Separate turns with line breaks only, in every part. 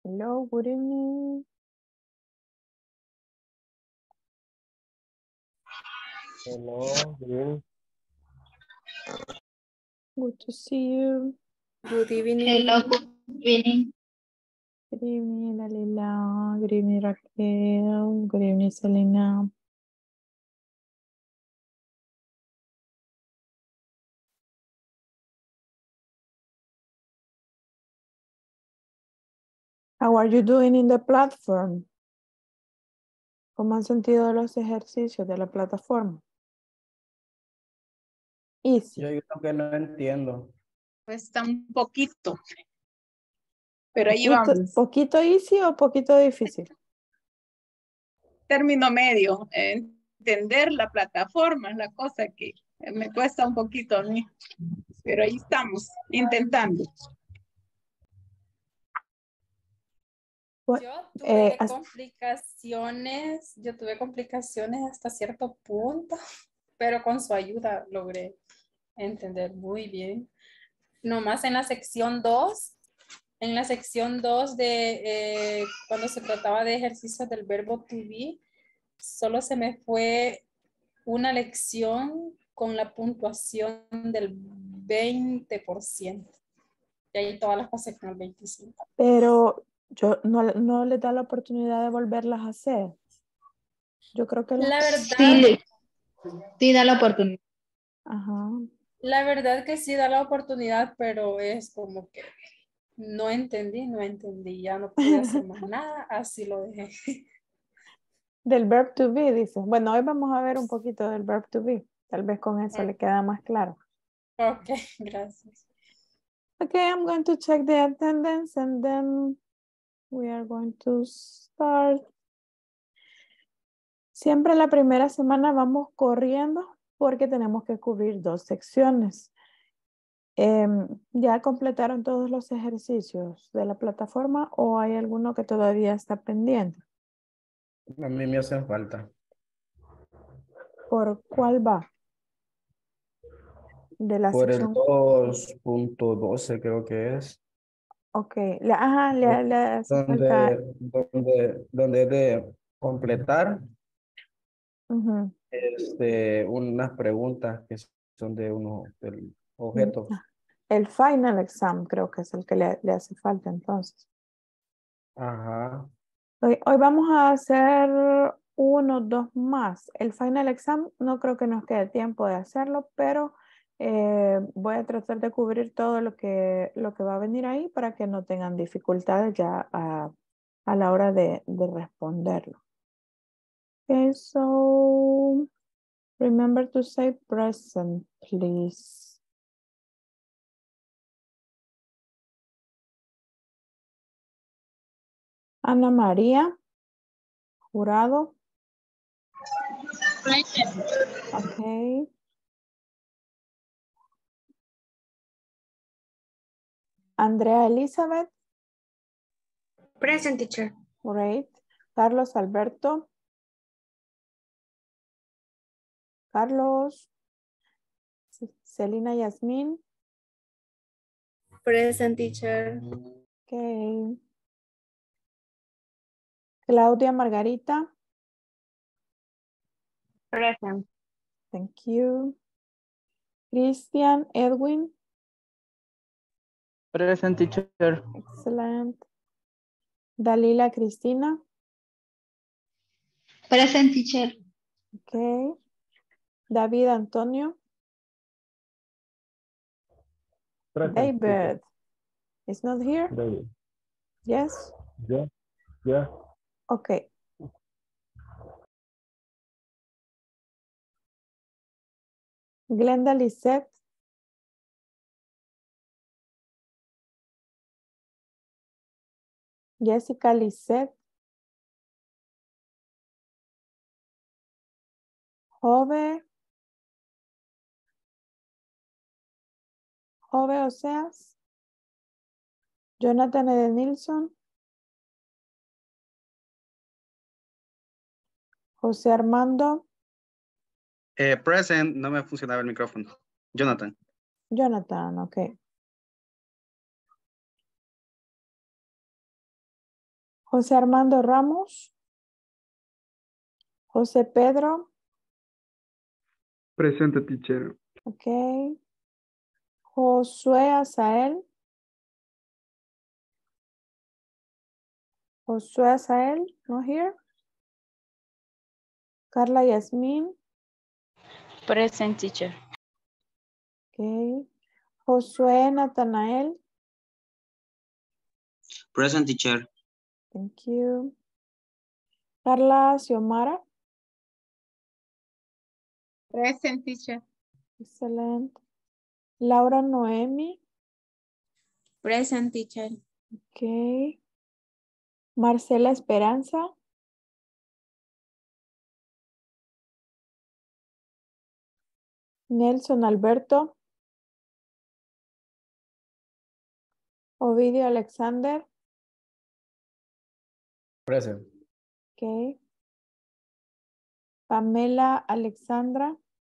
Hello, good evening.
Hello, good.
Good to see you.
Good evening.
Hello, good evening.
Good evening, Dalila. Good evening, Raquel. Good evening, Selena. How are you doing in the platform? ¿Cómo han sentido los ejercicios de la plataforma? Easy.
Yo creo que no entiendo.
Cuesta un poquito, pero ahí vamos.
¿Poquito easy o poquito difícil?
Término medio. Entender la plataforma es la cosa que me cuesta un poquito a mí. Pero ahí estamos, intentando.
Yo tuve complicaciones hasta cierto punto, pero con su ayuda logré entender muy bien. Nomás en la sección 2 de cuando se trataba de ejercicios del verbo to be, solo se me fue una lección con la puntuación del 20%. Y ahí todas las pasé con el 25%.
Pero yo no les da la oportunidad de volverlas a hacer. Yo creo que
La verdad,
Sí, da la oportunidad.
Ajá.
La verdad que sí da la oportunidad, pero es como que no entendí, ya no pude hacer más nada, así lo dejé.
Del verb to be, dice. Bueno, hoy vamos a ver un poquito del verb to be. Tal vez con eso le queda más claro.
Ok, gracias.
Okay, I'm going to check the attendance and then we are going to start. Siempre la primera semana vamos corriendo porque tenemos que cubrir 2 secciones. ¿Ya completaron todos los ejercicios de la plataforma o hay alguno que todavía está pendiente?
A mí me hacen falta.
¿Por cuál va? De la
Por el
sección.
2.12 creo que es.
Ok, le hace falta.
Donde es de completar
Ujú.
unas preguntas que son de unos objetos.
El final exam creo que es el que le hace falta entonces.
Ajá.
Hoy vamos a hacer 1, 2 más. El final exam no creo que nos quede tiempo de hacerlo, pero voy a tratar de cubrir todo lo que va a venir ahí para que no tengan dificultades ya a la hora de responderlo. Okay, so remember to say present, please. Ana María Jurado. Okay. Andrea Elizabeth.
Present, teacher.
Great. Carlos Alberto. Carlos. Celina Yasmín.
Present, teacher.
Okay. Claudia Margarita.
Present.
Thank you. Christian Edwin.
Present, teacher.
Excellent. Dalila Cristina.
Present, teacher.
Okay. David Antonio.
Present,
David. Is not here?
David.
Yes?
Yeah.
Okay. Glenda Lisette. Jessica Lisette. Jove Oseas. Jonathan Edenilson. José Armando.
Present, no me funcionaba el micrófono. Jonathan.
Jonathan, ok. José Armando Ramos. José Pedro.
Presente, teacher.
Ok. Josué Azael. Josué Azael, no here. Carla Yasmin.
Present, teacher.
Ok. Josué Natanael.
Present, teacher.
Thank you. Carla Xiomara.
Present, teacher.
Excellent. Laura Noemi.
Present, teacher.
Ok. Marcela Esperanza. Nelson Alberto. Ovidio Alexander.
Present.
Ok. Pamela Alexandra.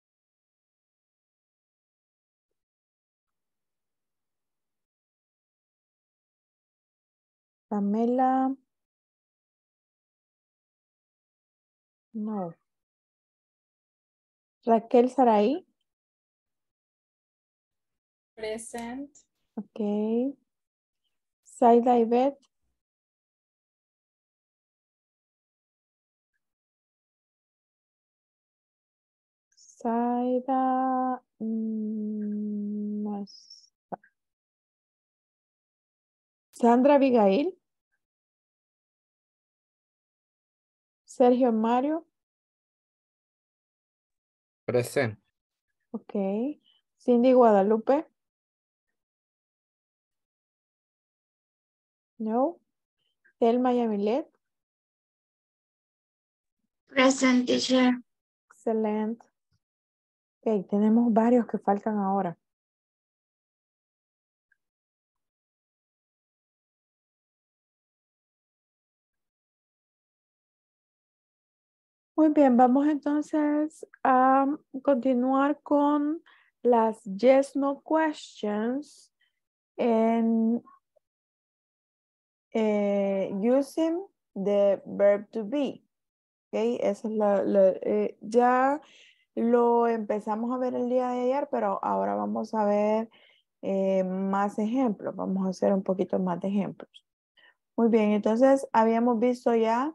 Pamela. No. Raquel Saraí.
Present.
Ok. Zaida Ivette. Zaida. No está. Sandra Abigail. Sergio Mario.
Present.
Ok. Cindy Guadalupe. No. Thelma Yamilet.
Present, teacher.
Excelente. Ok, tenemos varios que faltan ahora. Muy bien, vamos entonces a continuar con las yes, no questions en using the verb to be. Okay, esa es ya lo empezamos a ver el día de ayer, pero ahora vamos a ver más ejemplos. Vamos a hacer un poquito más de ejemplos. Muy bien, entonces habíamos visto ya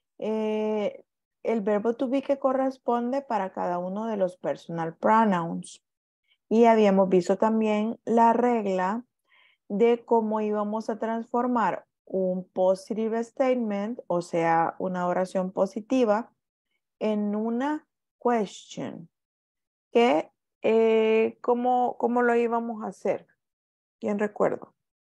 el verbo to be que corresponde para cada uno de los personal pronouns. Y habíamos visto también la regla de cómo íbamos a transformar un positive statement, o sea, una oración positiva, en una question. ¿Cómo lo íbamos a hacer? ¿Quién recuerda?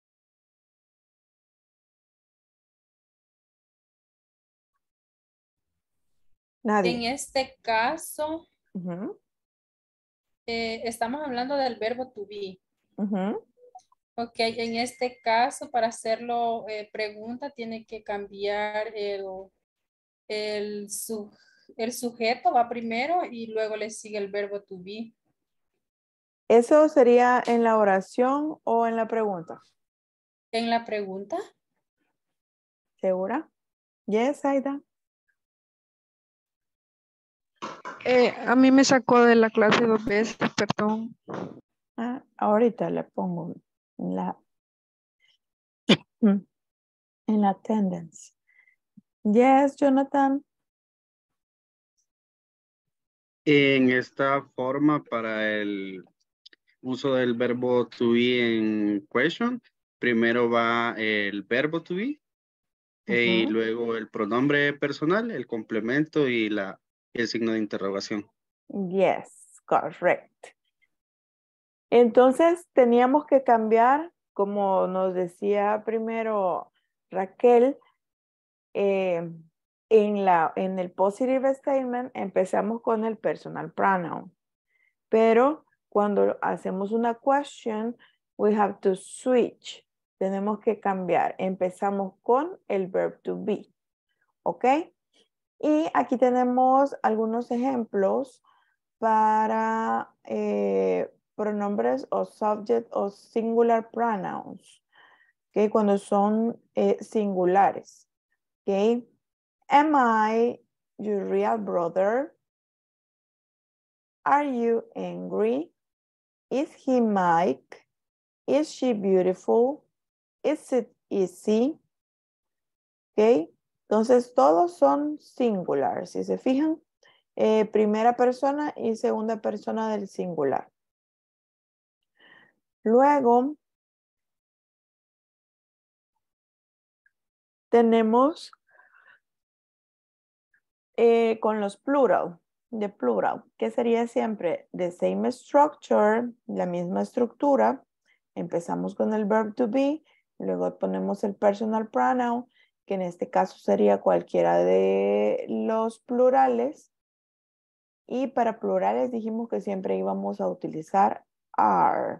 Nadie.
En este caso,
Ujú,
estamos hablando del verbo to be.
ujú.
Ok, en este caso, para hacerlo pregunta, tiene que cambiar el, su- el sujeto, va primero y luego le sigue el verbo to be.
¿Eso sería en la oración o en la pregunta?
En la pregunta,
¿Segura? Yes, Aida.
A mí me sacó de la clase 2 veces, perdón.
Ah, ahorita le pongo en la attendance. Yes, Jonathan.
En esta forma, para el uso del verbo to be en question, primero va el verbo to be y
Ujú.
luego el pronombre personal, el complemento y el signo de interrogación.
Yes, correct. Entonces teníamos que cambiar, como nos decía primero Raquel, en el positive statement empezamos con el personal pronoun. Pero cuando hacemos una question, we have to switch. Tenemos que cambiar. Empezamos con el verb to be. ¿Ok? Y aquí tenemos algunos ejemplos para pronombres o subject o singular pronouns. ¿Ok? Cuando son singulares. Okay. Am I your real brother? Are you angry? Is he Mike? Is she beautiful? Is it easy? Ok, entonces todos son singular. Si se fijan, primera persona y segunda persona del singular. Luego tenemos con los plural, de plural, que sería siempre the same structure, la misma estructura. Empezamos con el verb to be, luego ponemos el personal pronoun, que en este caso sería cualquiera de los plurales. Y para plurales dijimos que siempre íbamos a utilizar are.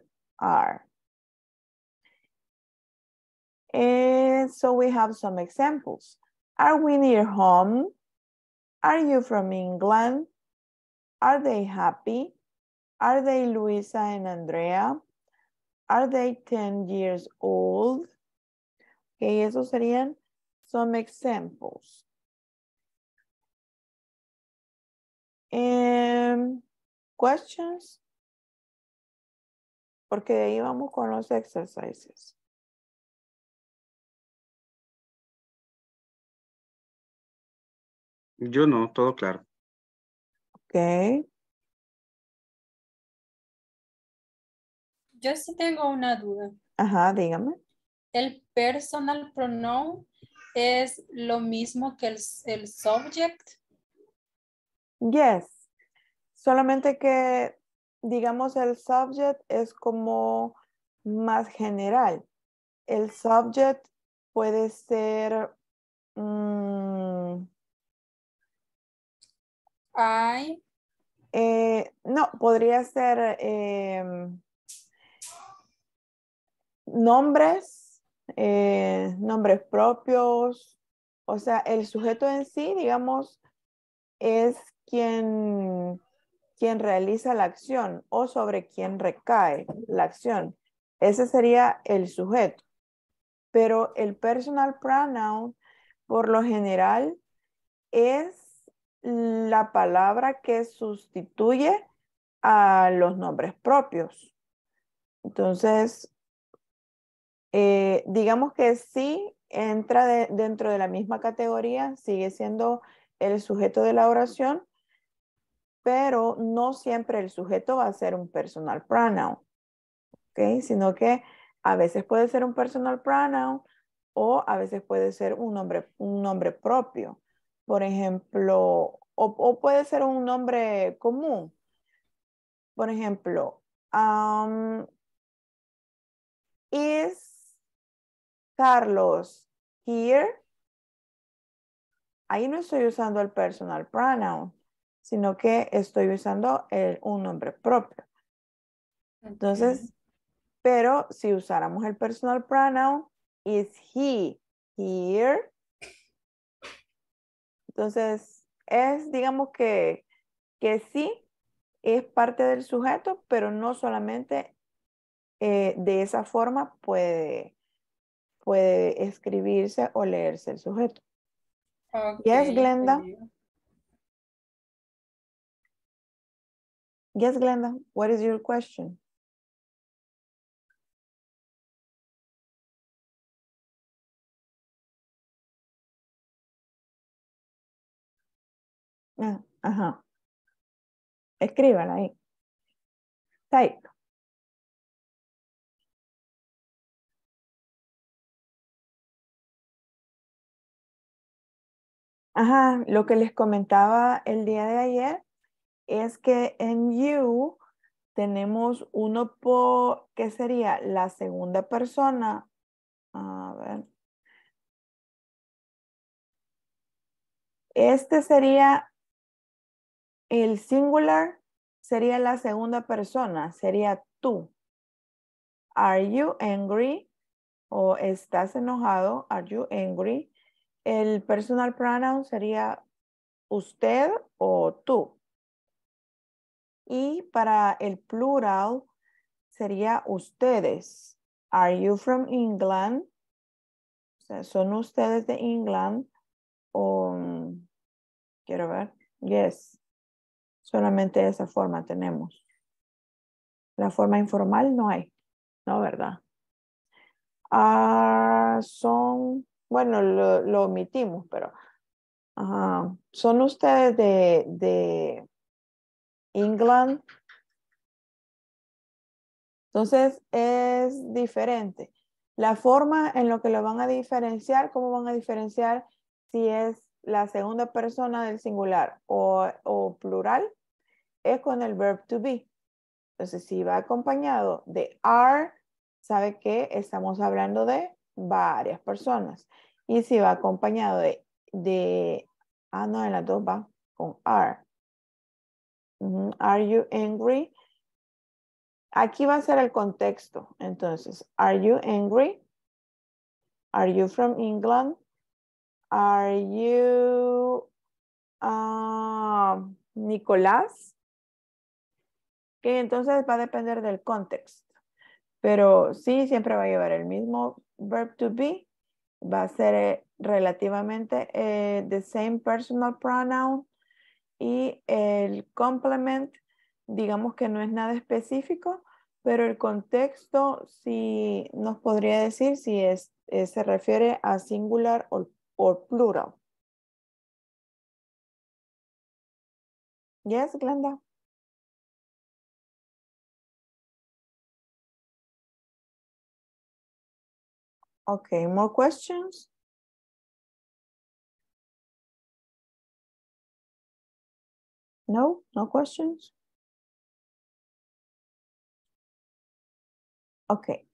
And so we have some examples. Are we near home? Are you from England? Are they happy? Are they Luisa and Andrea? Are they 10 years old? Okay, esos serían some examples. Questions? Porque de ahí vamos con los exercises.
Yo no, todo claro.
Ok.
Yo sí tengo una duda.
Ajá, dígame.
¿El personal pronoun es lo mismo que el subject?
Yes. Solamente que, digamos, el subject es como más general. El subject puede ser... no, podría ser nombres, nombres propios. O sea, el sujeto en sí, digamos, es quien realiza la acción o sobre quien recae la acción. Ese sería el sujeto. Pero el personal pronoun, por lo general, es la palabra que sustituye a los nombres propios. Entonces, digamos que sí entra dentro de la misma categoría, sigue siendo el sujeto de la oración, pero no siempre el sujeto va a ser un personal pronoun, ¿ok? Sino que a veces puede ser un personal pronoun o a veces puede ser un nombre propio. Por ejemplo, o puede ser un nombre común. Por ejemplo, is Carlos here? Ahí no estoy usando el personal pronoun, sino que estoy usando un nombre propio. Entonces, pero si usáramos el personal pronoun, is he here? Entonces, digamos que sí, es parte del sujeto, pero no solamente de esa forma puede escribirse o leerse el sujeto.
Okay,
Yes, Glenda. Yes, Glenda. What is your question? Ajá. Escríbanla ahí. Type. Ajá, lo que les comentaba el día de ayer es que en you tenemos uno que sería la segunda persona. A ver. Este sería el singular, sería la segunda persona, sería tú. Are you angry? O estás enojado. Are you angry? El personal pronoun sería usted o tú. Y para el plural sería ustedes. Are you from England? O sea, son ustedes de England. quiero ver. Yes. Solamente de esa forma tenemos. La forma informal no hay. No, ¿verdad? Son, bueno, lo omitimos, pero son ustedes de England. Entonces es diferente. La forma en lo que lo van a diferenciar, ¿cómo van a diferenciar si es la segunda persona del singular o plural? Es con el verb to be. Entonces, si va acompañado de are, sabe que estamos hablando de varias personas. Y si va acompañado no, en las dos va con are. Are you angry? Aquí va a ser el contexto. Entonces, are you angry? Are you from England? Are you Nicolás? Que entonces va a depender del contexto. Pero sí, siempre va a llevar el mismo verb to be. Va a ser relativamente the same personal pronoun. Y el complement, digamos que no es nada específico, pero el contexto sí nos podría decir si se refiere a singular o plural. Yes, Glenda? Okay, more questions? No, no questions? Okay.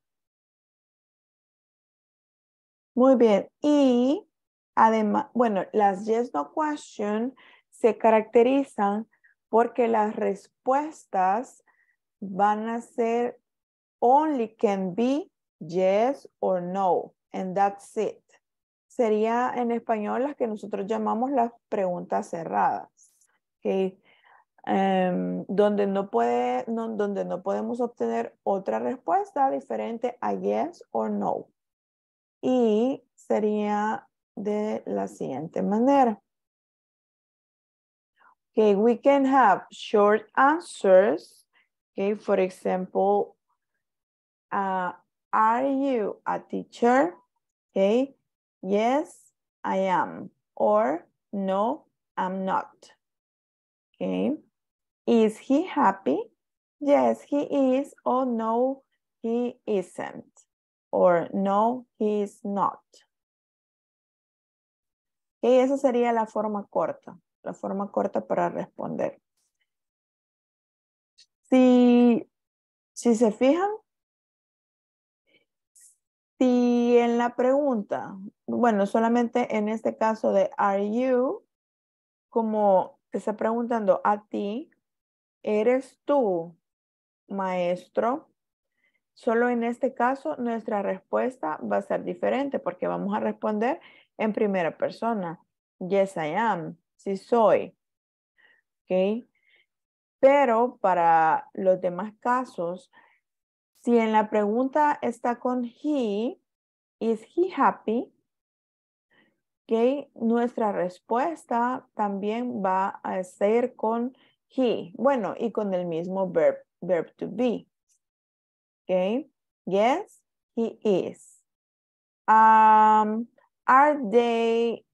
Muy bien. Y además, bueno, las yes, no question se caracterizan porque las respuestas van a ser only can be yes or no, and that's it. Sería en español las que nosotros llamamos las preguntas cerradas. Okay. Donde no podemos obtener otra respuesta diferente a yes or no. Y sería de la siguiente manera. Okay, we can have short answers. Okay, for example, are you a teacher? Okay, yes, I am. Or no, I'm not. Okay, is he happy? Yes, he is. Or no, he isn't. Or no, he is not. Okay, esa sería la forma corta para responder. Si se fijan, si en la pregunta, bueno, solamente en este caso de are you, como te está preguntando a ti, ¿eres tú maestro? Solo en este caso nuestra respuesta va a ser diferente porque vamos a responder en primera persona. Yes, I am. Sí soy. ¿Ok? Pero para los demás casos, si en la pregunta está con he, is he happy? ¿Ok? Nuestra respuesta también va a ser con he. Bueno, y con el mismo verb to be. ¿Ok? Yes, he is. Are they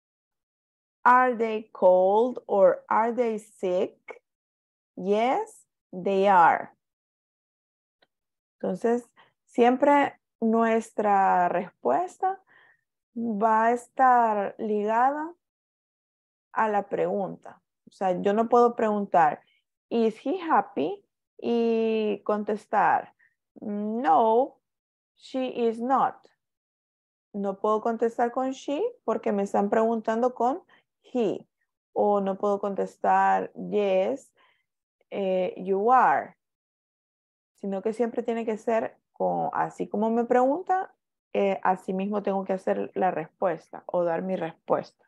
cold or are they sick? Yes, they are. Entonces, siempre nuestra respuesta va a estar ligada a la pregunta. O sea, yo no puedo preguntar, is he happy? Y contestar, no, she is not. No puedo contestar con she porque me están preguntando con he. O no puedo contestar yes, you are. Sino que siempre tiene que ser así como me pregunta, así mismo tengo que hacer la respuesta o dar mi respuesta.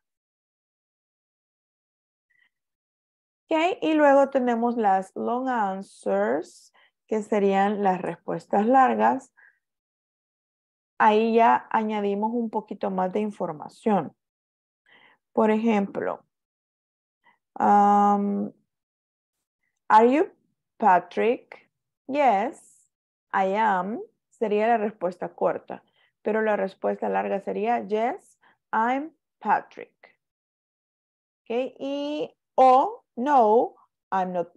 Okay, y luego tenemos las long answers, que serían las respuestas largas. Ahí ya añadimos un poquito más de información. Por ejemplo, are you Patrick? Yes, I am. Sería la respuesta corta. Pero la respuesta larga sería yes, I'm Patrick. Okay, y o no, I'm not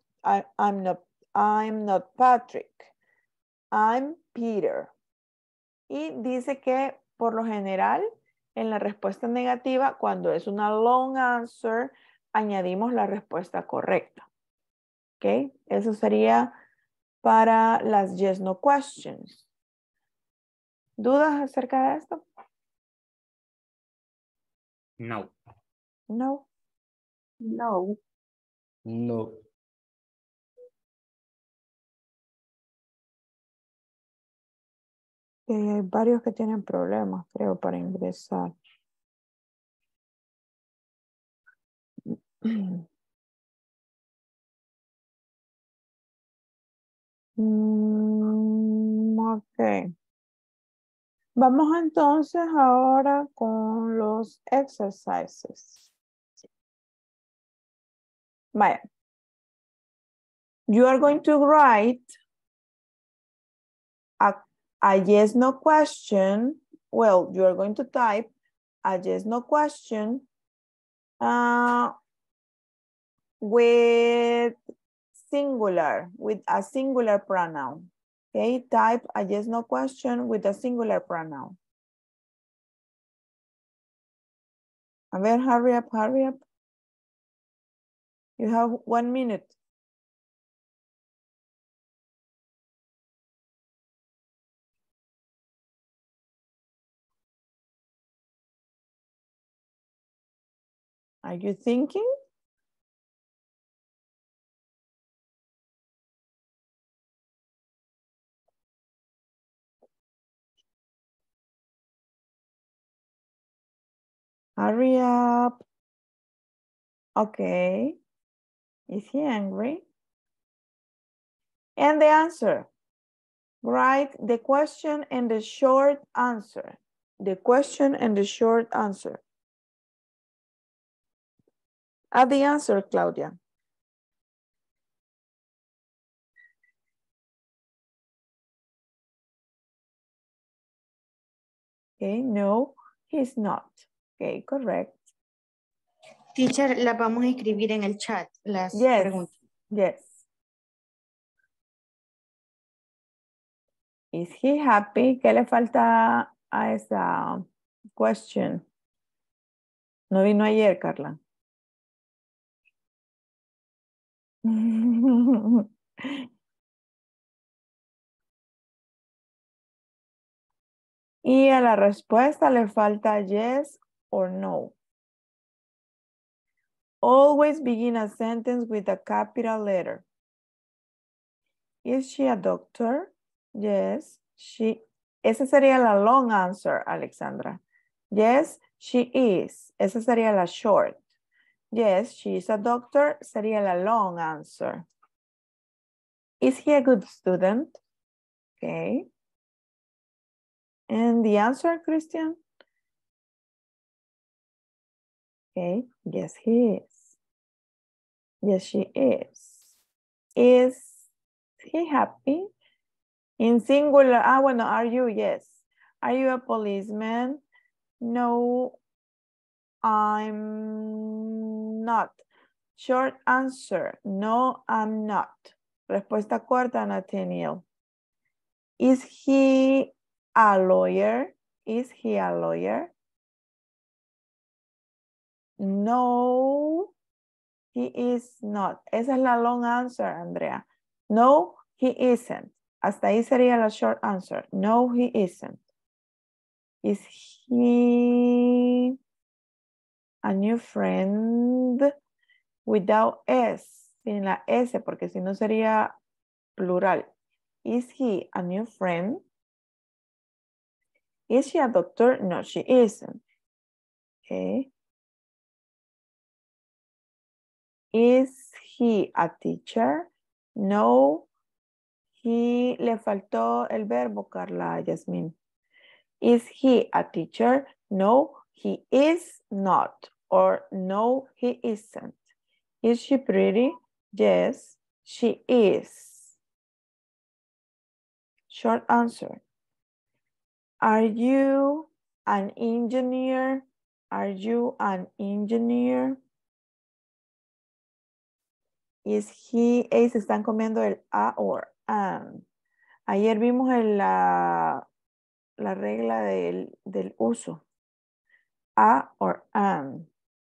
Patrick. I'm Peter. Y dice que por lo general en la respuesta negativa, cuando es una long answer, añadimos la respuesta correcta. Ok, eso sería para las yes no questions. ¿Dudas acerca de esto?
No.
No.
No.
No.
Hay varios que tienen problemas, creo, para ingresar. Ok. Vamos entonces ahora con los exercises. Vaya. You are going to write a yes no question. Well, you are going to type a yes no question with a singular pronoun. Okay, type a yes no question with a singular pronoun. A ver, hurry up, hurry up. You have 1 minute. Are you thinking? Hurry up. Okay. Is he angry? And the answer. Write the question and the short answer. The question and the short answer. Add the answer, Claudia. Okay, no, he's not. Okay, correct.
Teacher, las vamos a escribir en el chat, las preguntas.
Yes. Is he happy? ¿Qué le falta a esa question? No vino ayer, Carla. Y a la respuesta le falta yes or no. Always begin a sentence with a capital letter. Is she a doctor? Yes, she. Esa sería la long answer, Alexandra. Yes, she is. Esa sería la short. Yes, she is a doctor. Sería la long answer. Is he a good student? Okay. And the answer, Christian? Okay, yes, he is. Yes, she is. Is he happy? In singular, bueno, are you? Yes. Are you a policeman? No, I'm not. Short answer, no, I'm not. Respuesta corta, Nathaniel. Is he a lawyer? Is he a lawyer? No, he is not. Esa es la long answer, Andrea. No, he isn't. Hasta ahí sería la short answer. No, he isn't. Is he a new friend? Without S. Sin la S, porque si no sería plural. Is he a new friend? Is she a doctor? No, she isn't. Okay. Is he a teacher? No, he, le faltó el verbo, Carla, Yasmin. Is he a teacher? No, he is not. or no, he isn't. Is she pretty? Yes, she is. Short answer. Are you an engineer? Are you an engineer? Is he, se están comiendo el a or an. Ayer vimos la regla del uso. A or an.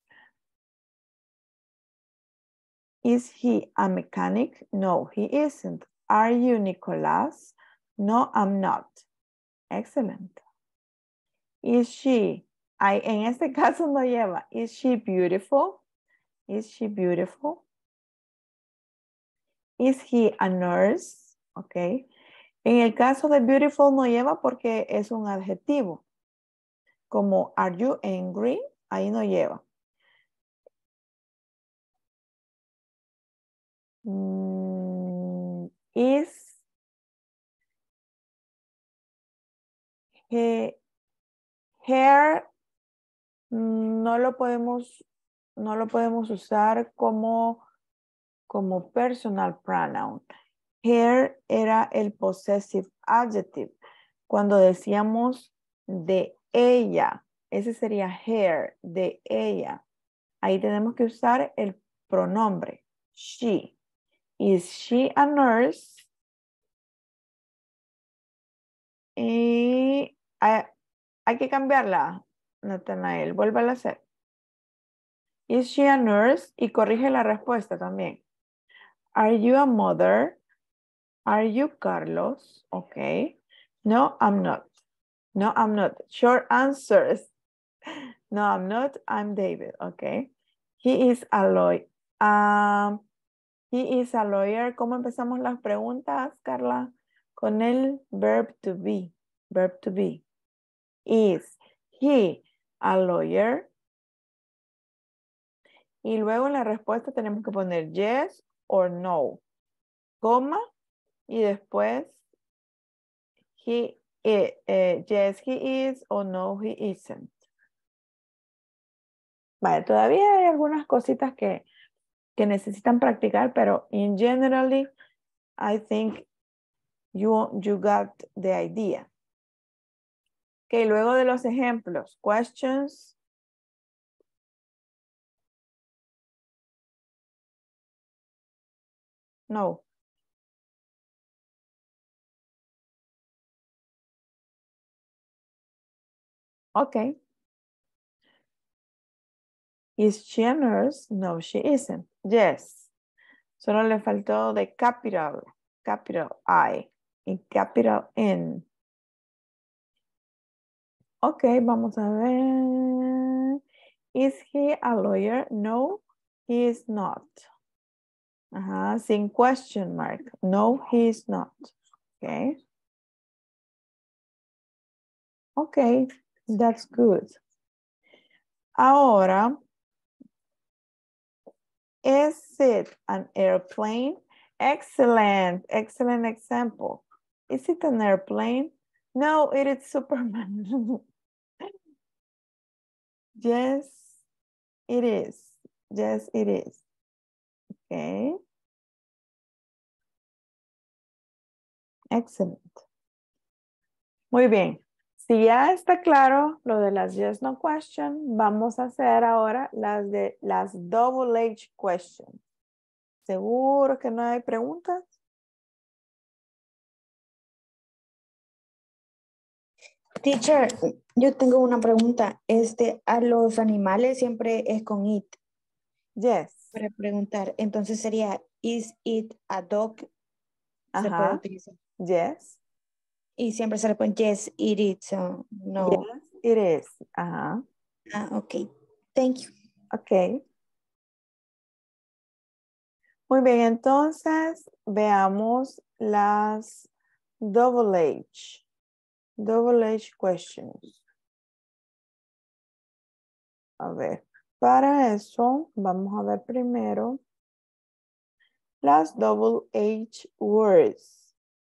Is he a mechanic? No, he isn't. Are you Nicolás? No, I'm not. Excellent. Is she, en este caso no lleva. Is she beautiful? Is she beautiful? Is he a nurse? Ok. En el caso de beautiful no lleva porque es un adjetivo. Como are you angry? Ahí no lleva. Is hair no lo podemos usar como personal pronoun. Hair era el possessive adjective. Cuando decíamos de ella, ese sería hair, de ella. Ahí tenemos que usar el pronombre, she. Is she a nurse? Y hay que cambiarla, Natanael. Vuélvala a hacer. Is she a nurse? Y corrige la respuesta también. Are you a mother? Are you Carlos? Okay. No, I'm not. No, I'm not. Short answers. No, I'm not. I'm David. Okay. He is a lawyer. He is a lawyer. ¿Cómo empezamos las preguntas, Carla? Con el verb to be. Verb to be. Is he a lawyer? Y luego en la respuesta tenemos que poner yes or no. Coma. Y después yes, he is or no, he isn't. Vale, todavía hay algunas cositas que necesitan practicar, pero in generally, I think you got the idea. Ok, luego de los ejemplos, questions. No. Ok. Is she a nurse? No, she isn't. Yes. Solo le faltó de capital I y capital N. Ok, vamos a ver. Is he a lawyer? No, he is not. Ajá, sin question mark. No, he is not. Okay. Okay, that's good. Ahora, is it an airplane? Excellent, excellent example. Is it an airplane? No, it is Superman. Yes, it is. Yes, it is. Okay. Excellent. Muy bien. Si ya está claro lo de las yes, no question, vamos a hacer ahora las double H questions. ¿Seguro que no hay preguntas?
Teacher, yo tengo una pregunta. A los animales siempre es con it.
Yes.
Para preguntar. Entonces sería, is it a dog? Se puede utilizar.
Yes.
Y siempre se le pone yes, it is. So no.
Yes, it is. Ajá.
Ok. Thank you.
Ok. Muy bien, entonces veamos las double H. Double H questions. A ver, para eso vamos a ver primero las double H words.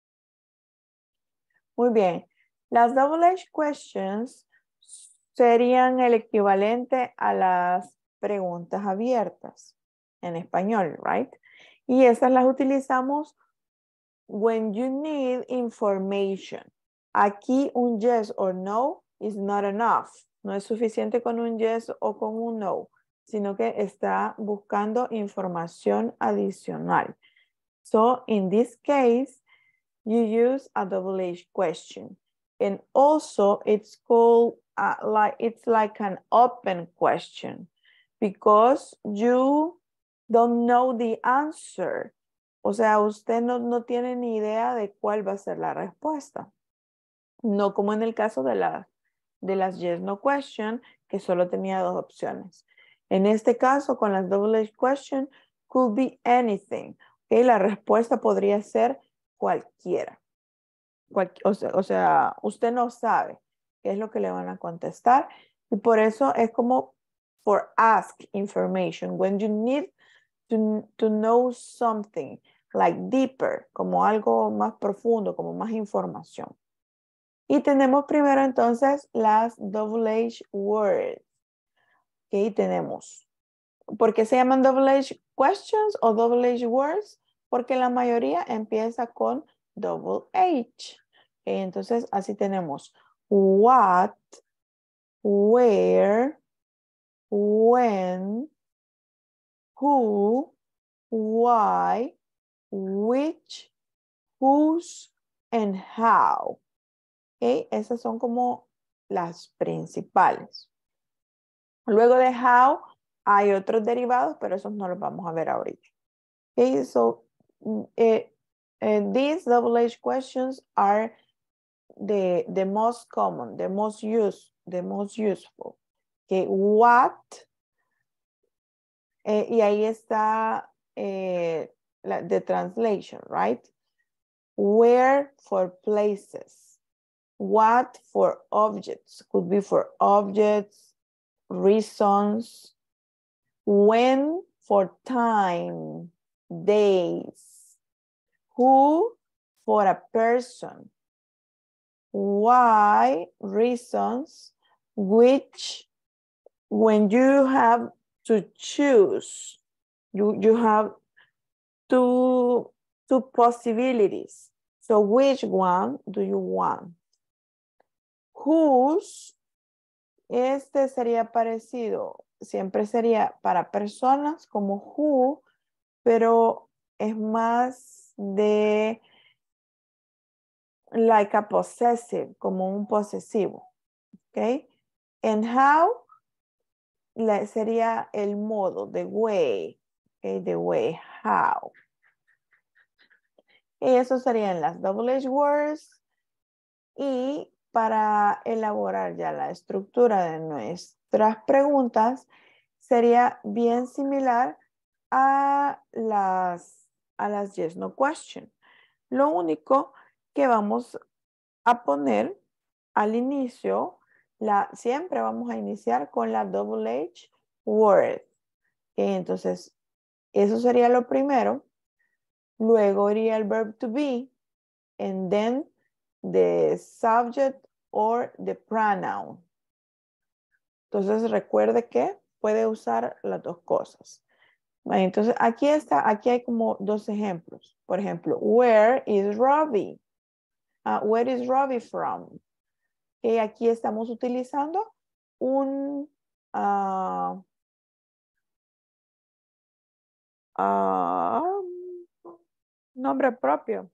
Muy bien. Las double H questions serían el equivalente a las preguntas abiertas en español, right? Y esas las utilizamos when you need information. Aquí un yes or no is not enough. No es suficiente con un yes o con un no, sino que está buscando información adicional. So in this case, you use a double-H question. And also it's called it's like an open question because you don't know the answer. O sea, usted no tiene ni idea de cuál va a ser la respuesta. No como en el caso de las yes no question, que solo tenía dos opciones. En este caso, con las double-H question, could be anything. Okay, la respuesta podría ser cualquiera. O sea, usted no sabe qué es lo que le van a contestar. Y por eso es como for ask information. When you need to know something like deeper, como algo más profundo, como más información. Y tenemos primero entonces las double-H words. Ok, tenemos. ¿Por qué se llaman double-H questions o double-H words? Porque la mayoría empieza con double H. Okay, entonces así tenemos what, where, when, who, why, which, whose, and how. Okay, esas son como las principales. Luego de how hay otros derivados, pero esos no los vamos a ver ahorita. Okay, so these double-H questions are the most common, the most useful. Okay, what, y ahí está the translation, right? Where for places. What for objects. Could be for objects, reasons. When for time, days. Who for a person. Why, reasons. Which, when you have to choose, you have two possibilities. So which one do you want? Whose, este sería parecido, siempre sería para personas como who, pero es más de like a possessive, como un posesivo. Okay? And how sería el modo, the way. Okay? The way, how. Y eso serían las double-H words. Y para elaborar ya la estructura de nuestras preguntas, sería bien similar a las yes, no question. Lo único que vamos a poner al inicio, siempre vamos a iniciar con la double-H word. Entonces, eso sería lo primero. Luego iría el verb to be, and then the subject or the pronoun. Entonces recuerde que puede usar las dos cosas. Entonces aquí hay como dos ejemplos. Por ejemplo, where is Robbie? Where is Robbie from? Okay, aquí estamos utilizando un nombre propio.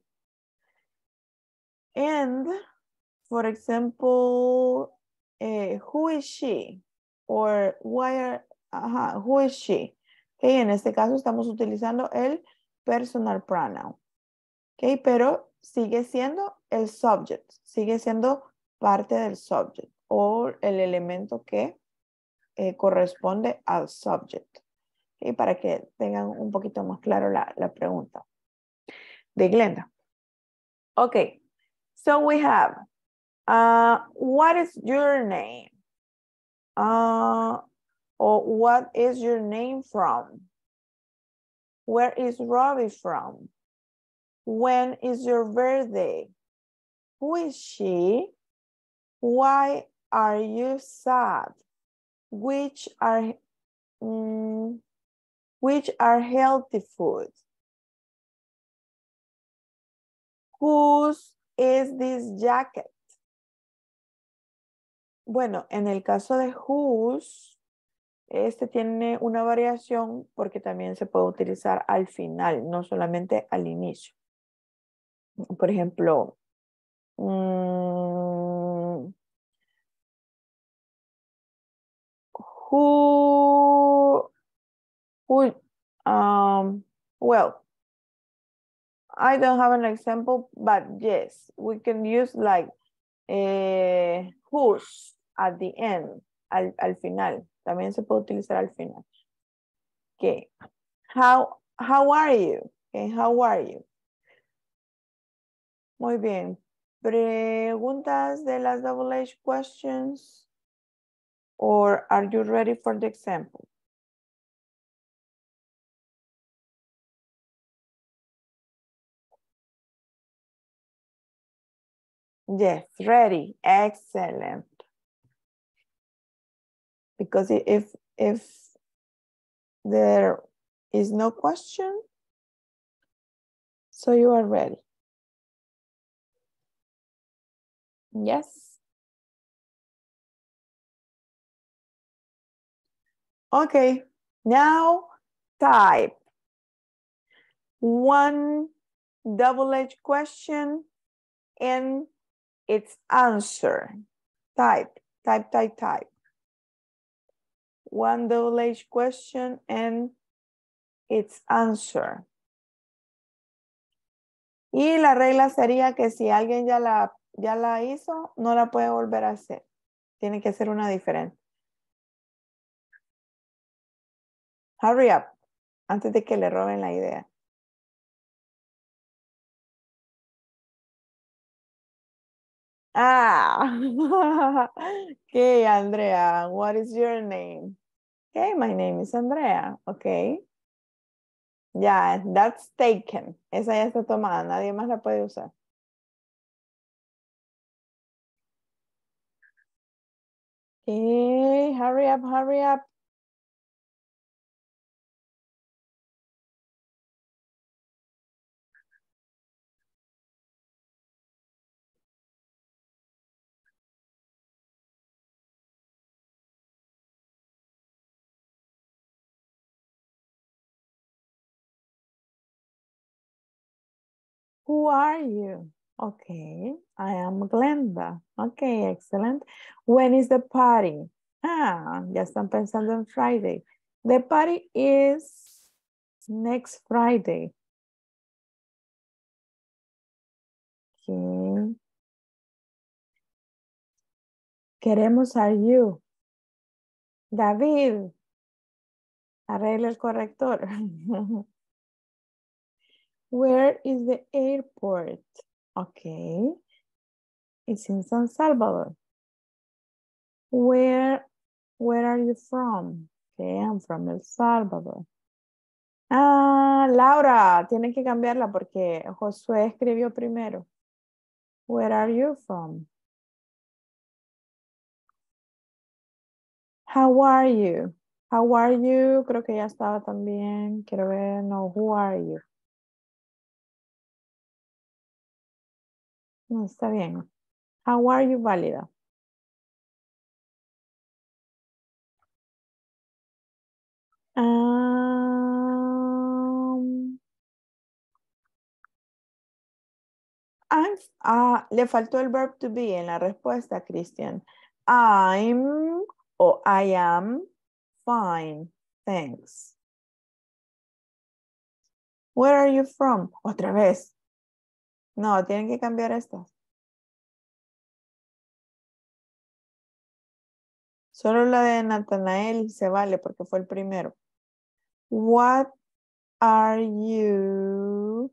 And, for example, who is she? Or who is she? Okay, en este caso estamos utilizando el personal pronoun. Okay, pero sigue siendo el subject, sigue siendo parte del subject o el elemento que corresponde al subject. Okay, para que tengan un poquito más claro la pregunta de Glenda. Okay, so we have, what is your name? Or what is your name from? Where is Robbie from? When is your birthday? Who is she? Why are you sad? Which are which are healthy foods? Whose is this jacket? Bueno, en el caso de whose, este tiene una variación porque también se puede utilizar al final, no solamente al inicio. Por ejemplo, who, well, I don't have an example, but yes, we can use like whose at the end, al final. También se puede utilizar al final. Okay. How are you? Okay, how are you? Muy bien. Preguntas de las double H questions? Or are you ready for the example? Yes, ready. Excellent. Because if there is no question, so you are ready. Yes. Okay, now type one double H question and its answer. Type. One double H question and its answer. Y la regla sería que si alguien ya la hizo, no la puede volver a hacer. Tiene que ser una diferente. Hurry up, antes de que le roben la idea. Okay, Andrea, what is your name? Okay, my name is Andrea. Okay. Yeah, that's taken. Esa ya está tomada, nadie más la puede usar. Okay, hurry up. Who are you? Okay, I am Glenda. Okay, excellent. When is the party? Ya están pensando en Friday. The party is next Friday. Okay. Queremos are you. David, arregla el corrector. Where is the airport? Okay. It's in San Salvador. Where are you from? Okay, I'm from El Salvador. Laura, tiene que cambiarla porque Josué escribió primero. Where are you from? How are you? How are you? Creo que ya estaba también. Quiero ver, no, who are you? No, está bien. How are you, válida. Le faltó el verb to be en la respuesta, Cristian. I'm o I am fine. Thanks. Where are you from? Otra vez. No, tienen que cambiar estas. Solo la de Natanael se vale porque fue el primero. What are you?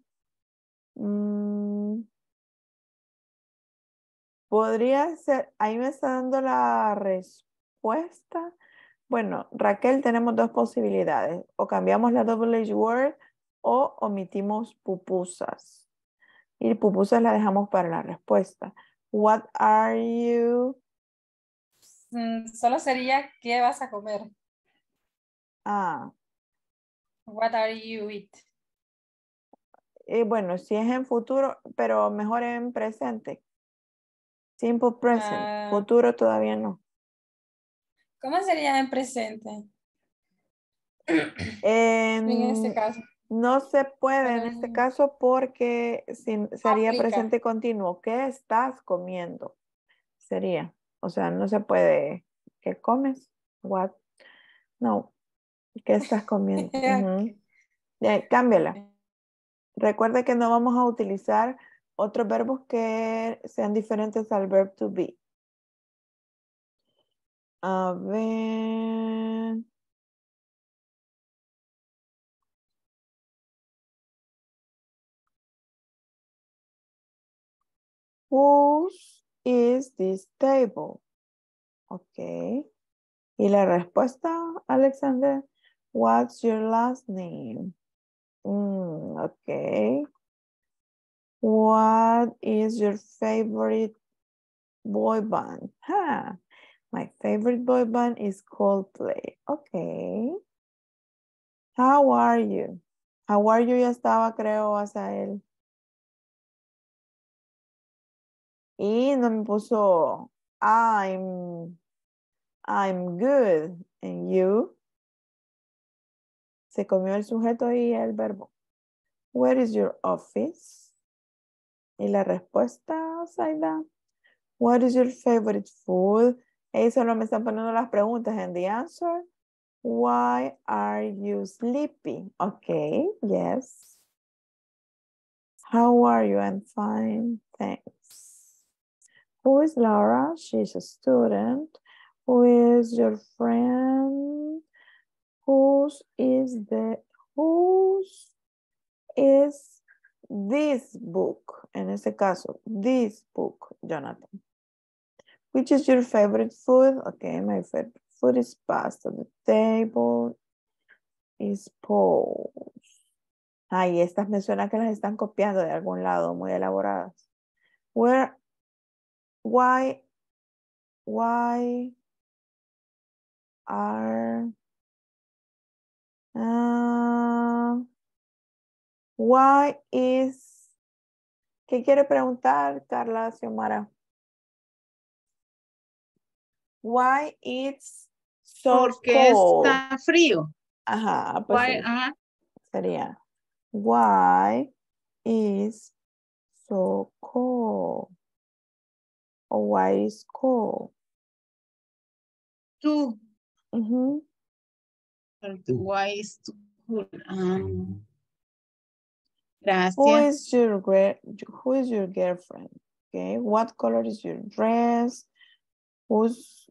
Podría ser, ahí me está dando la respuesta. Bueno, Raquel, tenemos dos posibilidades. O cambiamos la double H word o omitimos pupusas. Y pupusas la dejamos para la respuesta. What are you?
Solo sería, ¿qué vas a comer?
Ah,
What are you eat?
bueno, si es en futuro, pero mejor en presente. Simple present.
Ah.
Futuro todavía no.
¿Cómo sería en presente?
En
este caso.
No se puede en este caso porque sería
Aplica.
presente continuo. ¿Qué estás comiendo? Sería. O sea, no se puede. ¿Qué comes? What? No. ¿Qué estás comiendo? Ujú. Cámbiala. Recuerde que no vamos a utilizar otros verbos que sean diferentes al verb to be. A ver. Whose is this table? Ok. Y la respuesta, Alexander, what's your last name? Okay. What is your favorite boy band? My favorite boy band is Coldplay. Okay. How are you? How are you ya estaba, creo, hacia él. Y no me puso I'm good. And you? Se comió el sujeto y el verbo. Where is your office? Y la respuesta, Zaida. What is your favorite food? Ahí solo me están poniendo las preguntas. And the answer, why are you sleepy? Okay, yes. How are you? I'm fine, thanks. Who is Laura? She's a student. Who is your friend? Whose is this book? En ese caso, this book, Jonathan. Which is your favorite food? Okay, my favorite food is pasta. The table is pole. Ay, estas me suena que las están copiando de algún lado, muy elaboradas. Why are why is ¿qué quiere preguntar, Carla Xiomara? Why it's so
Porque
cold?
está frío.
Ajá, pues
Why,
sí. Sería why is so cold? O why is cold?
Tú.
Ujú.
Why is too cool? Gracias.
Who is your girlfriend? Okay, what color is your dress? Who's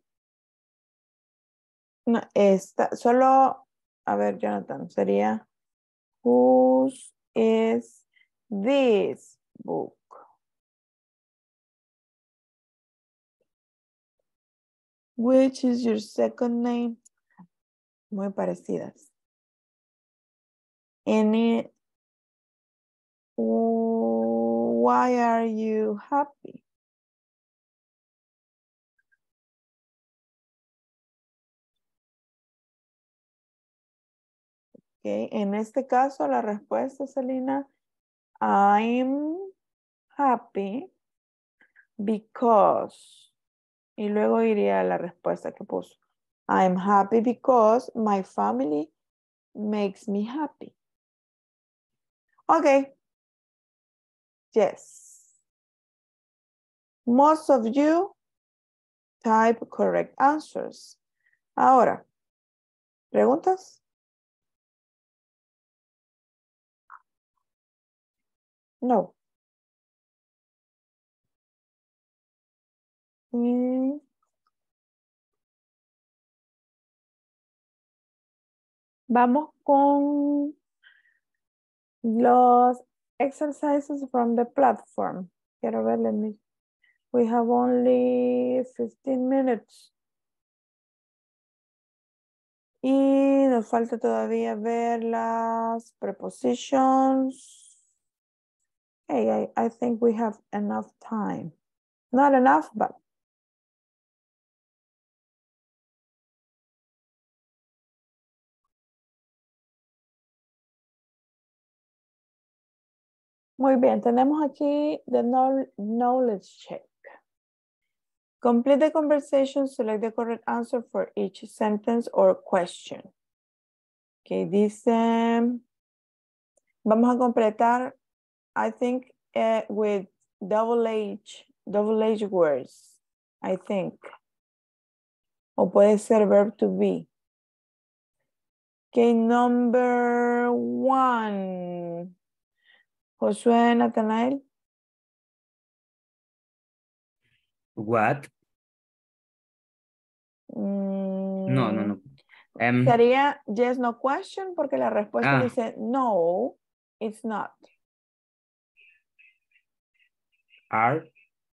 no, solo a ver, Jonathan, sería whose is this book? Which is your second name? Muy parecidas. Why are you happy? Okay. En este caso, la respuesta, Selena, I'm happy because, y luego iría la respuesta que puso. I'm happy because my family makes me happy. Okay. Yes. Most of you type correct answers. Ahora, ¿preguntas? No. Vamos con los exercises from the platform. Quiero ver, we have only 15 minutes. Y nos falta todavía ver las prepositions. Hey, I think we have enough time. Not enough, but Muy bien, tenemos aquí the knowledge check. Complete the conversation, select the correct answer for each sentence or question. Okay, dice, vamos a completar, I think, with double H words, I think. O puede ser verb to be. Okay, number 1. Josué Nathanael.
What? No.
Sería yes, no question, porque la respuesta dice no, it's not.
Are?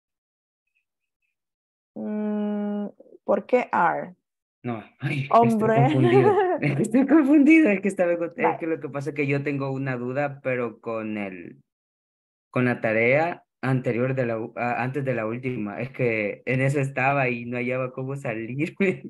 ¿Por qué are?
No, ay,
Hombre.
Estoy confundido. Es que es que lo que pasa es que yo tengo una duda, pero con la tarea anterior antes de la última. Es que en eso estaba y no hallaba cómo salirme.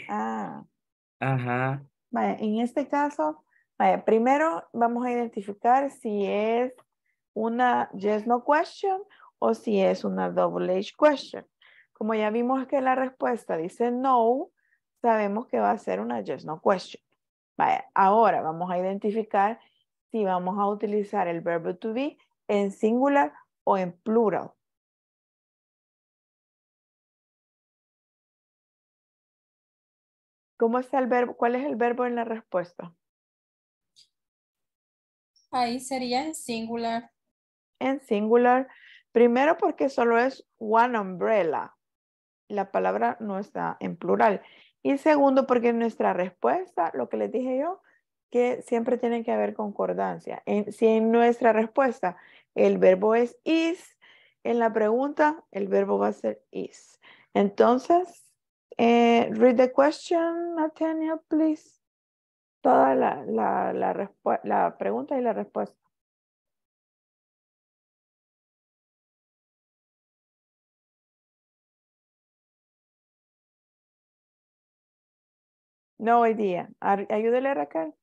Ajá.
Vaya, en este caso, vaya, primero vamos a identificar si es una yes, no question o si es una double H question. Como ya vimos que la respuesta dice no, sabemos que va a ser una yes, no question. Vaya, ahora vamos a identificar si vamos a utilizar el verbo to be en singular o en plural. ¿Cómo está el verbo? ¿Cuál es el verbo en la respuesta?
Ahí sería en singular.
En singular. Primero porque solo es one umbrella. La palabra no está en plural. Y segundo porque en nuestra respuesta, lo que les dije yo, que siempre tiene que haber concordancia. Si en nuestra respuesta el verbo es is, en la pregunta el verbo va a ser is. Entonces, read the question, Nathaniel, please. Toda la pregunta y la respuesta. No idea. Ayúdele, Raquel.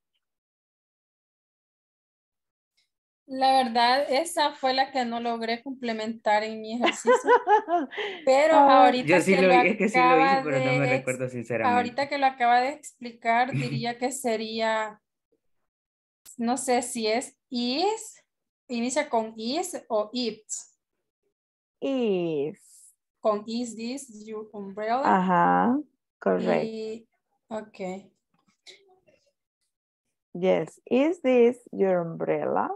La verdad, esa fue la que no logré complementar en mi ejercicio. Pero ahorita
Yo sí
que
lo
lo
es que sí lo hice,
acaba
pero no me
de
recuerdo sinceramente.
ahorita que lo acaba de explicar, diría que sería, no sé si es is, inicia con is o it's.
Is.
Con is this your umbrella.
Ajá, correcto.
Ok.
Yes, is this your umbrella?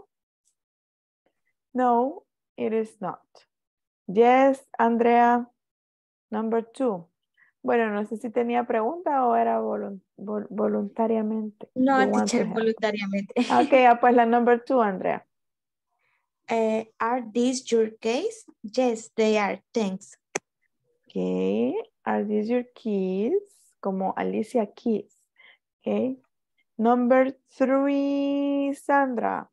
No, it is not. Yes, Andrea. Number 2. Bueno, no sé si tenía pregunta o era voluntariamente.
No, teacher, voluntariamente.
Ok, pues la number 2, Andrea.
Are these your keys? Yes, they are. Thanks.
Okay. Are these your keys? Como Alicia Keys. Okay. Number 3, Sandra.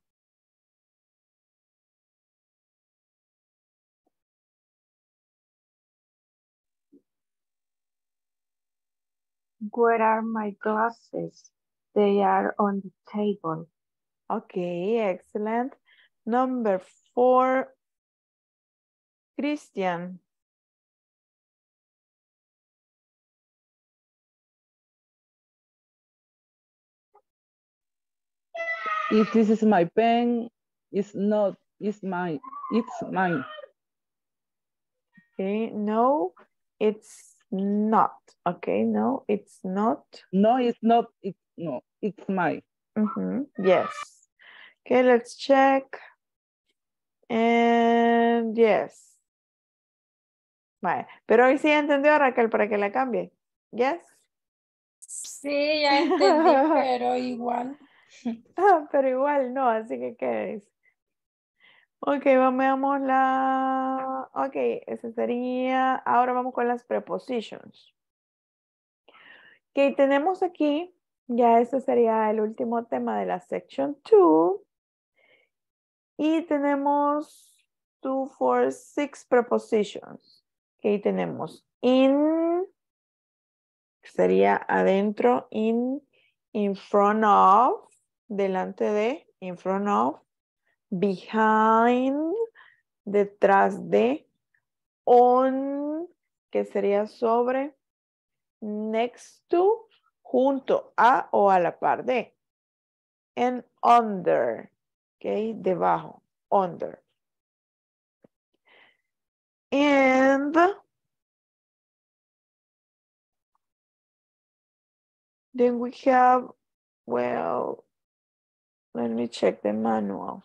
Where are my glasses? They are on the table.
Okay, excellent. Number 4, Christian.
If this is my pen, it's not, it's mine.
Okay, no, it's not. Okay, no, it's not.
No, it's not, it's mine.
Yes. Okay, let's check. And yes. Vale. Pero hoy sí entendió, Raquel, para que la cambie. Yes.
Sí, ya entendí, pero igual.
Pero igual no, así que ¿qué es? Ok, veamos la... Ok, ese sería... Ahora vamos con las prepositions. Ok, tenemos aquí, ya ese sería el último tema de la section 2. Y tenemos 2, 4, 6 prepositions. Ok, tenemos in, sería adentro, in front of, delante de, in front of. behind, detrás de, on, que sería sobre, next to, junto a o a la par de, and under, ok, debajo, under. And then we have, well, let me check the manual.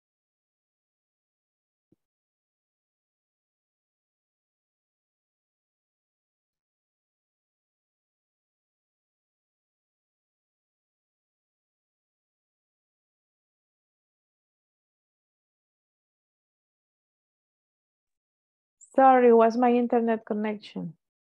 Sorry, was my internet connection.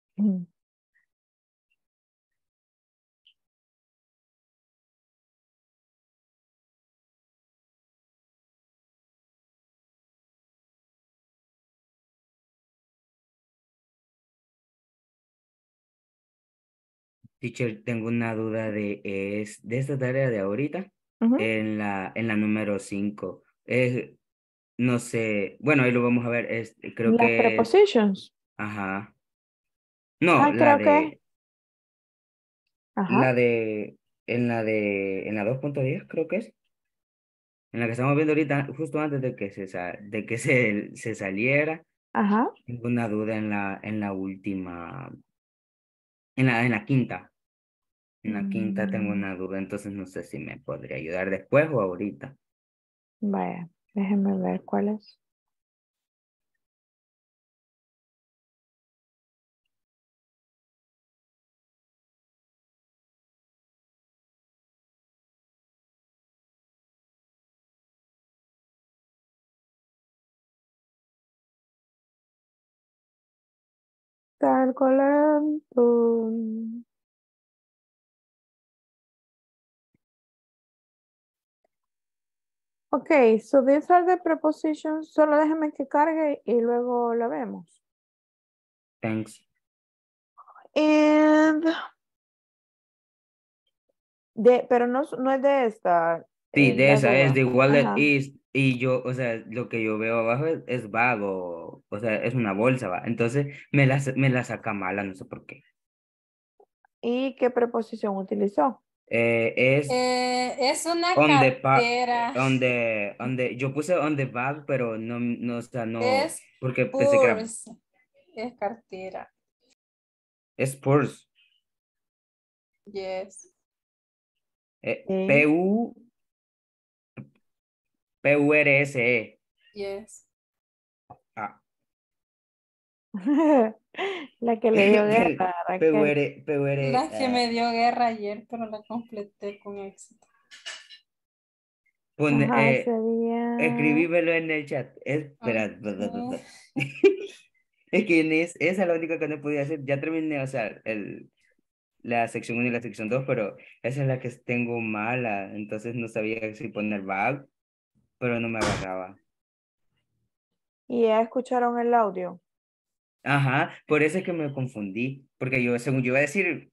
Teacher, tengo una duda de esta tarea de ahorita, en la número 5. No sé, bueno, ahí lo vamos a ver, creo
Las
que
prepositions.
Ajá. No,
Creo que. Ajá.
en la 2.10 creo que es. En la que estamos viendo ahorita, justo antes de que se saliera.
Ajá.
Tengo una duda en la última, en la quinta. En la quinta tengo una duda, entonces no sé si me podría ayudar después o ahorita.
Vaya, déjenme ver cuál es. Calculando. Ok, so these are the prepositions. Solo déjenme que cargue y luego la vemos.
Thanks.
And pero no es de esta.
Sí, de
la
esa es
duda.
de wallet
Ajá.
is, y yo, o sea, lo que yo veo abajo es vago, o sea, es una bolsa, va. Entonces me la saca mala, no sé por qué.
¿Y qué preposición utilizó?
Es una
On the
cartera.
yo puse on the bag, pero no, o sea, no,
Es
porque pensé que era,
purse. Es cartera.
es purse.
Yes.
P-U-R-S-E.
Yes.
Ah.
La que le dio guerra, Raquel.
La que me dio guerra ayer, pero la completé con éxito.
Ajá, sería...
Escribímelo en el chat. Espera. Es que esa es la única que no podía hacer. Ya terminé, o sea, la sección 1 y la sección 2, pero esa es la que tengo mala. Entonces no sabía si poner bag, pero no me agarraba.
¿Y ya escucharon el audio?
Ajá, por eso es que me confundí. Porque yo, según yo iba a decir,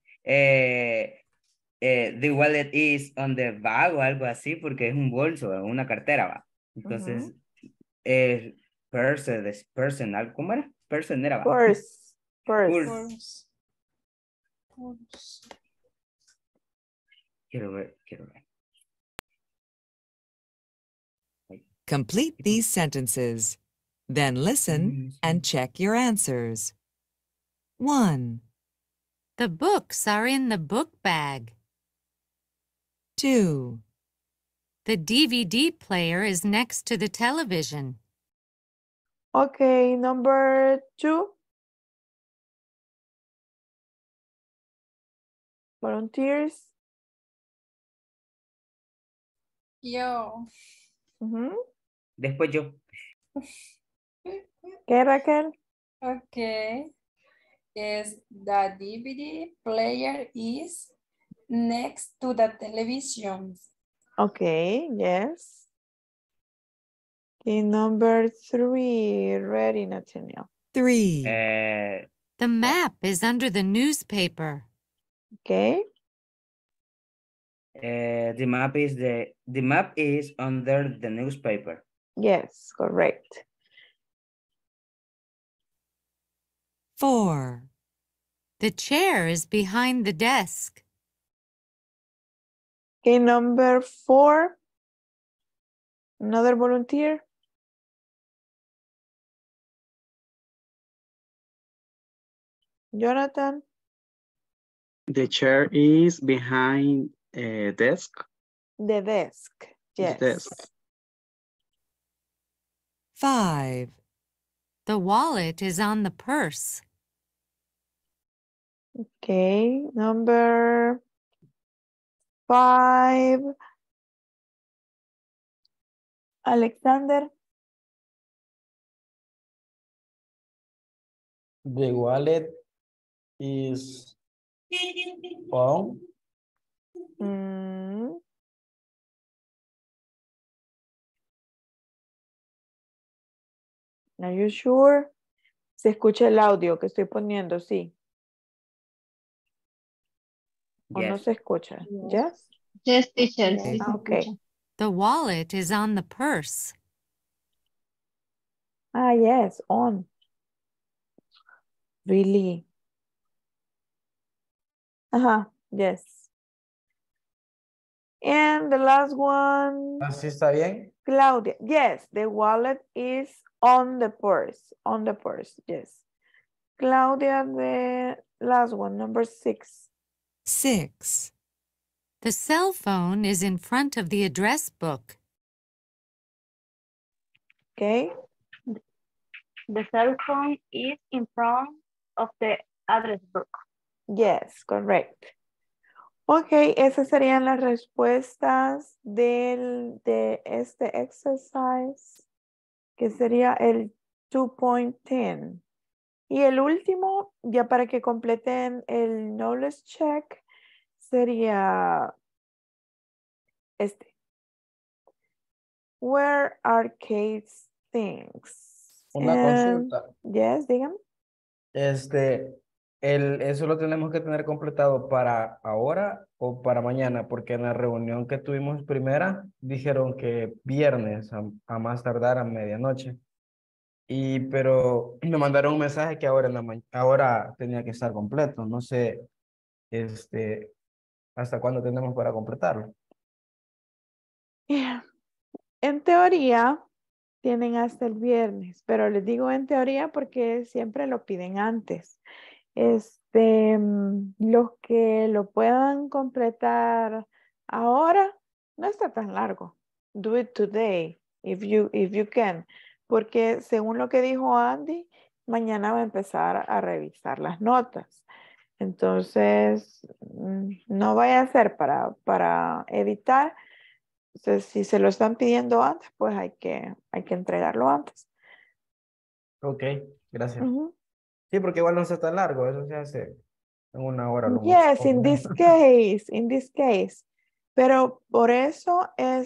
the wallet is on the bag o algo así, porque es un bolso, una cartera, va. Entonces, personal, ¿cómo era? Person era, va.
Purse.
Quiero ver.
Complete these sentences. Then listen and check your answers. 1.
The books are in the book bag.
2.
The DVD player is next to the television.
Okay, number 2. Volunteers.
Yo.
Después yo.
¿Qué, Raquel?
Okay. The DVD player is next to the television.
Okay, yes. Okay, number 3. Ready, Nathaniel.
3.
The map is under the newspaper.
Okay.
The map is under the newspaper.
Yes, correct.
4. The chair is behind the desk.
Okay, number 4. Another volunteer. Jonathan.
The chair is behind a desk.
The desk. Yes.
The desk.
5. The wallet is on the purse.
Okay, number 5. Alexander.
The wallet is on.
Mm. Are you sure? Se escucha el audio que estoy poniendo, sí. ¿O no
Yes.
se escucha? Yes?
Yes, teacher.
Yes.
Sí, se
Okay.
escucha.
The wallet is on the purse.
Ah, yes, on. Really? Yes. And the last one,
¿Así está bien?
Claudia. Yes, the wallet is on the purse. On the purse, yes. Claudia, the last one, number 6.
6. The cell phone is in front of the address book.
Okay.
The cell phone is in front of the address book.
Yes, correct. Ok, esas serían las respuestas de este exercise, que sería el 2.10. Y el último, ya para que completen el knowledge check, sería este. Where are Kate's things?
Una consulta.
Yes, dígame.
Eso lo tenemos que tener completado para ahora o para mañana, porque en la reunión que tuvimos primera dijeron que viernes a más tardar a medianoche. Pero me mandaron un mensaje que ahora ahora tenía que estar completo. No sé, hasta cuándo tenemos para completarlo.
Yeah. En teoría, tienen hasta el viernes, pero les digo en teoría porque siempre lo piden antes. Los que lo puedan completar ahora, no está tan largo. Do it today, if you can. Porque según lo que dijo Andy, mañana va a empezar a revisar las notas. Entonces, no vaya a ser para evitar. Entonces, si se lo están pidiendo antes, pues hay que entregarlo antes.
Ok, gracias. Sí, porque igual no se está largo, eso se hace en una hora. Lo
Yes,
mucho.
in this case. Pero por eso,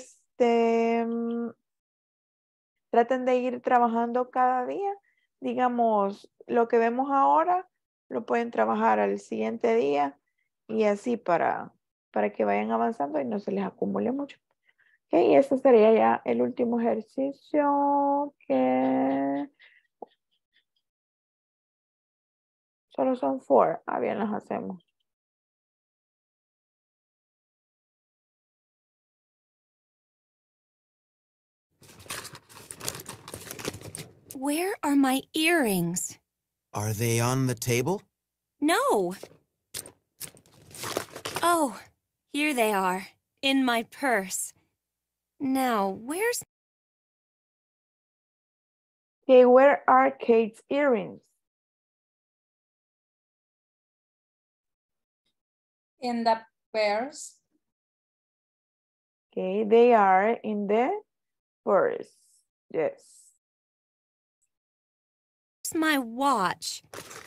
traten de ir trabajando cada día. Digamos, lo que vemos ahora, lo pueden trabajar al siguiente día y así para que vayan avanzando y no se les acumule mucho. Okay, y este sería ya el último ejercicio que solo son 4. Ah, bien, los hacemos.
Where are my earrings?
Are they on the table?
No. Oh, here they are, in my purse. Now, where's...
Okay, where are Kate's earrings?
In the purse.
Okay, they are in the purse. Yes.
Where's my watch?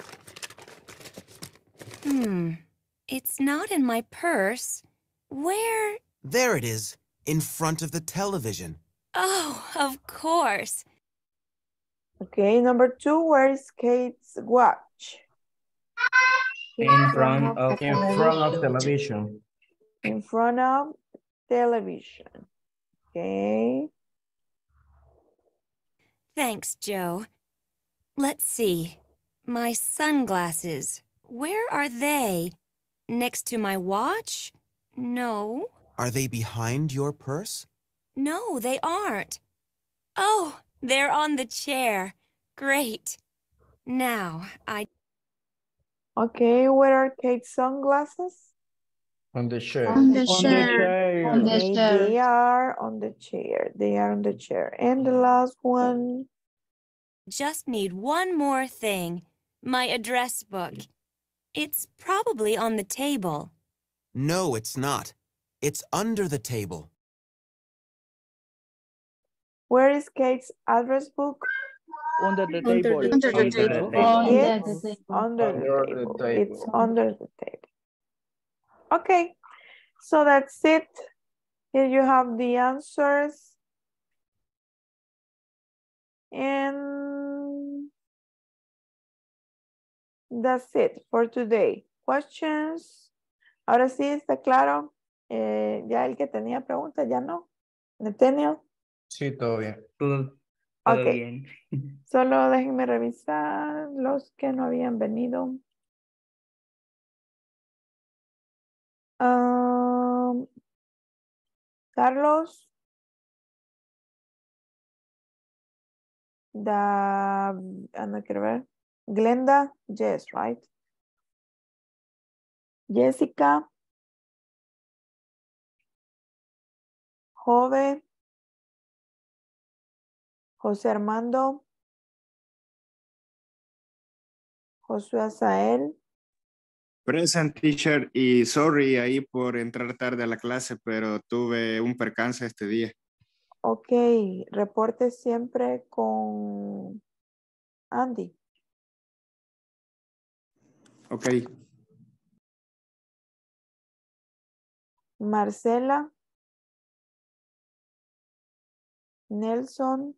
It's not in my purse. Where?
There it is, in front of the television.
Oh, of course.
Okay, number 2, where is Kate's watch?
In front of
television.
In front of television. Okay.
Thanks, Joe. Let's see. My sunglasses. Where are they? Next to my watch? No.
Are they behind your purse?
No, they aren't. Oh, they're on the chair. Great. Now,
Okay, where are Kate's sunglasses?
On the chair.
On the
On the
chair.
chair.
On the
Okay,
chair.
they are on the chair. They are on the chair. And the last one.
just need one more thing. My address book. It's probably on the table.
No, it's not. It's under the table.
Where is Kate's address book?
Under the
Under
table.
the
Under the
table.
table.
Under the
It's
table.
under the
Under the
table.
table.
It's under the table. Okay, so that's it. Here you have the answers. And that's it for today. Questions. Ahora sí está claro. Ya el que tenía preguntas, ya no. Nathaniel.
Sí, todo bien.
Todo
Ok.
bien.
Solo déjenme revisar los que no habían venido. Carlos. No quiero ver. Glenda. Yes, right. Jessica. Jove. José Armando. Josué Azael.
Present, teacher, y sorry ahí por entrar tarde a la clase, pero tuve un percance este día.
Ok, reporte siempre con Andy.
Ok.
Marcela. Nelson.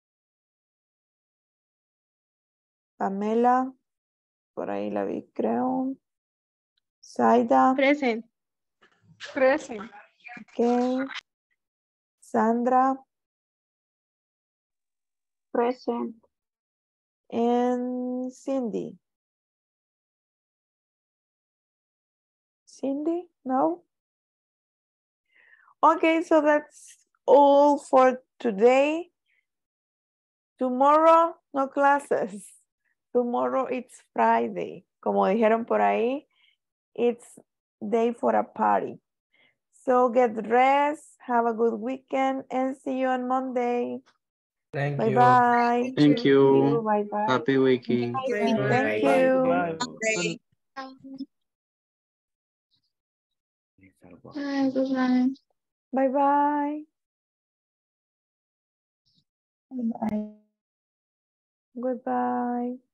Pamela. Por ahí la vi, creo. Zaida.
Present. Present.
Ok. Sandra.
Present.
And Cindy. Cindy? No? Okay, so that's all for today. Tomorrow, no classes. Tomorrow it's Friday. Como dijeron por ahí, it's day for a party. So get dressed, have a good weekend, and see you on Monday.
Thank you.
Bye-bye.
Thank you.
Bye-bye.
Happy weekend.
Thank you.
Bye.
Bye, goodbye.
Bye-bye.
Bye.
Goodbye.